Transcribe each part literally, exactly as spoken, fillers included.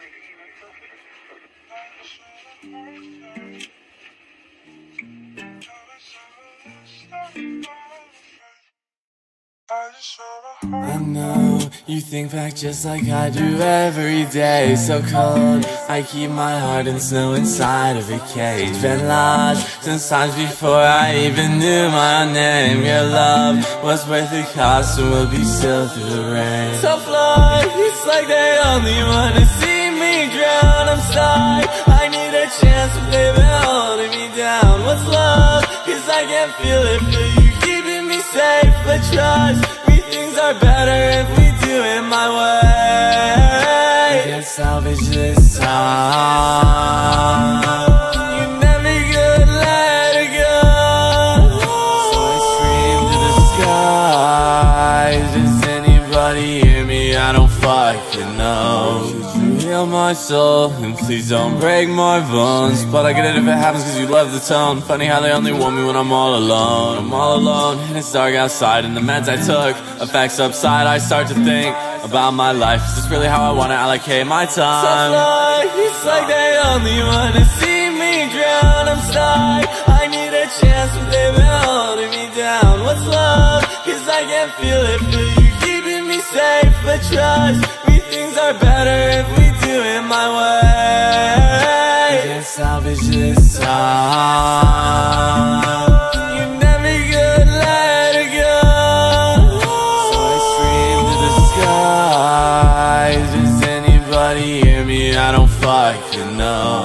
I know you think back just like I do every day. So cold, I keep my heart in snow inside of a cage. Been lost since times before I even knew my name. Your love was worth the cost and will be still through the rain. So flood, it's like they only wanna see me drown. I'm stuck, I need a chance, but they've been holding me down. What's love? Cause I can't feel it, feel you keeping me safe. But trust me, things are better if we do it my way. We can salvage this time. You never could let it go. So I scream to the skies. Does anybody hear me? I don't fucking know. Heal my soul, and please don't break my bones. But I get it if it happens cause you love the tone. Funny how they only want me when I'm all alone. I'm all alone, and it's dark outside. And the meds I took, effects upside. I start to think about my life. Is this really how I wanna allocate my time? So fly, it's like they only wanna see me drown. I'm stuck, I need a chance, but they've been holding me down. What's love? Cause I can't feel it, feel you keeping me safe. But trust me, things are better if we do it my way. We can salvage this time. You never could let it go. So I scream to the skies. Does anybody hear me? I don't fucking know.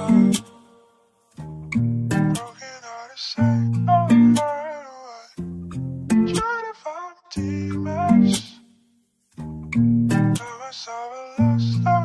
Broken heart say no matter what. Try to find demons. Never saw a lost